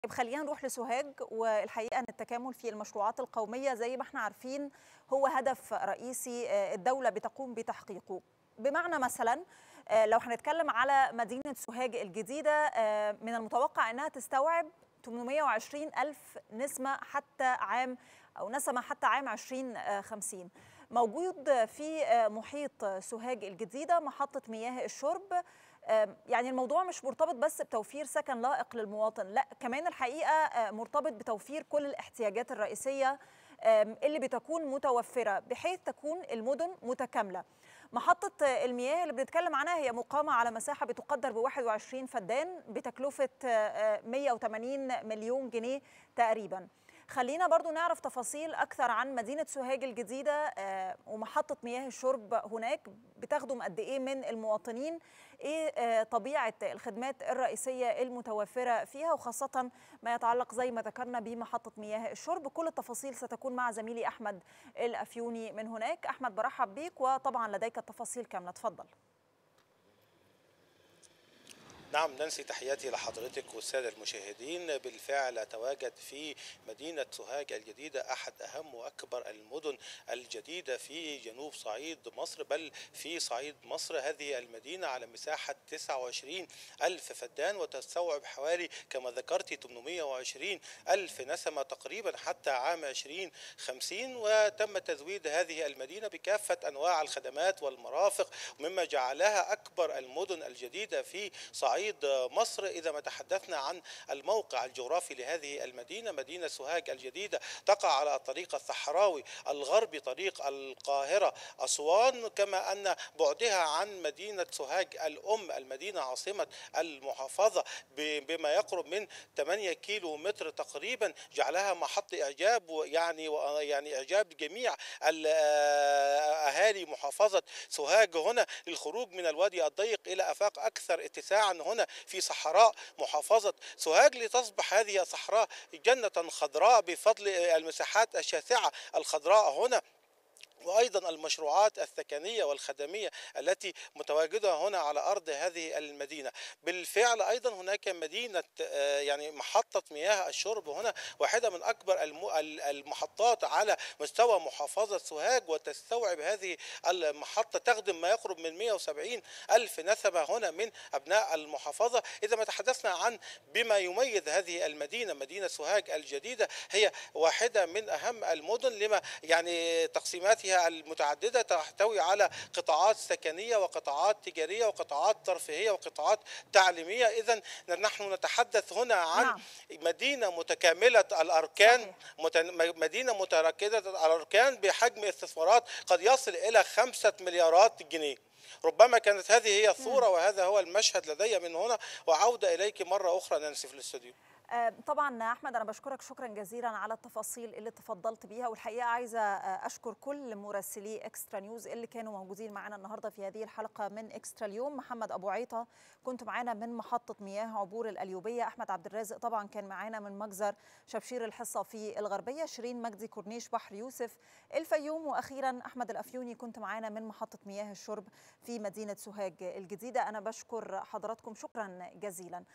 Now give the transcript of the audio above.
طيب خلينا نروح لسوهاج، والحقيقة أن التكامل في المشروعات القومية زي ما احنا عارفين هو هدف رئيسي الدولة بتقوم بتحقيقه. بمعنى مثلا لو هنتكلم على مدينة سوهاج الجديدة، من المتوقع أنها تستوعب 820 ألف نسمة حتى عام أو نسمة حتى عام 2050. موجود في محيط سوهاج الجديدة محطة مياه الشرب. يعني الموضوع مش مرتبط بس بتوفير سكن لائق للمواطن، لا كمان الحقيقة مرتبط بتوفير كل الاحتياجات الرئيسية اللي بتكون متوفرة بحيث تكون المدن متكاملة. محطة المياه اللي بنتكلم عنها هي مقامة على مساحة بتقدر ب 21 فدان بتكلفة 180 مليون جنيه تقريبا. خلينا برضو نعرف تفاصيل أكثر عن مدينة سوهاج الجديدة ومحطة مياه الشرب هناك بتخدم قد إيه من المواطنين، إيه طبيعة الخدمات الرئيسية المتوفرة فيها، وخاصة ما يتعلق زي ما ذكرنا بمحطة مياه الشرب. كل التفاصيل ستكون مع زميلي أحمد الأفيوني من هناك. أحمد برحب بيك، وطبعا لديك التفاصيل كاملة، تفضل. نعم نانسي، تحياتي لحضرتك والسادة المشاهدين. بالفعل أتواجد في مدينة سوهاج الجديدة، أحد أهم وأكبر المدن الجديدة في جنوب صعيد مصر، بل في صعيد مصر. هذه المدينة على مساحة 29 ألف فدان، وتستوعب حوالي كما ذكرت 820 ألف نسمة تقريبا حتى عام 2050. وتم تزويد هذه المدينة بكافة أنواع الخدمات والمرافق، مما جعلها أكبر المدن الجديدة في صعيد مصر. إذا ما تحدثنا عن الموقع الجغرافي لهذه المدينة، مدينة سوهاج الجديدة تقع على الطريق الصحراوي الغربي، طريق القاهرة أسوان، كما أن بعدها عن مدينة سوهاج الأم المدينة عاصمة المحافظة بما يقرب من 8 كيلو متر تقريبا، جعلها محط إعجاب، يعني إعجاب جميع أهالي محافظة سوهاج هنا للخروج من الوادي الضيق إلى آفاق أكثر اتساعا هنا في صحراء محافظة سوهاج، لتصبح هذه الصحراء جنة خضراء بفضل المساحات الشاسعة الخضراء هنا، وأيضا المشروعات السكنية والخدمية التي متواجدة هنا على أرض هذه المدينة. بالفعل أيضا هناك مدينة يعني محطة مياه الشرب هنا، واحدة من أكبر المحطات على مستوى محافظة سوهاج، وتستوعب هذه المحطة تخدم ما يقرب من 170 ألف نسمة هنا من أبناء المحافظة. إذا ما تحدثنا عن بما يميز هذه المدينة، مدينة سوهاج الجديدة هي واحدة من أهم المدن لما يعني تقسيماتها المتعددة، تحتوي على قطاعات سكنية وقطاعات تجارية وقطاعات ترفيهية وقطاعات تعليمية. إذن نحن نتحدث هنا عن نعم. مدينة متكاملة الأركان، صحيح. مدينة متركزة الأركان بحجم استثمارات قد يصل إلى 5 مليارات جنيه. ربما كانت هذه هي الصورة وهذا هو المشهد لدي من هنا، وعودة إليك مرة أخرى نانسي في الاستوديو. طبعا أحمد، أنا بشكرك شكرا جزيلا على التفاصيل اللي تفضلت بيها، والحقيقة عايزة أشكر كل مراسلي إكسترا نيوز اللي كانوا موجودين معنا النهاردة في هذه الحلقة من إكسترا اليوم. محمد أبو عيطة كنت معنا من محطة مياه عبور القليوبية، أحمد عبد الرازق طبعا كان معنا من مجزر شبشير الحصة في الغربية، شيرين مجدي كورنيش بحر يوسف الفيوم، وأخيرا أحمد الأفيوني كنت معنا من محطة مياه الشرب في مدينة سوهاج الجديدة. أنا بشكر حضراتكم شكرا جزيلا.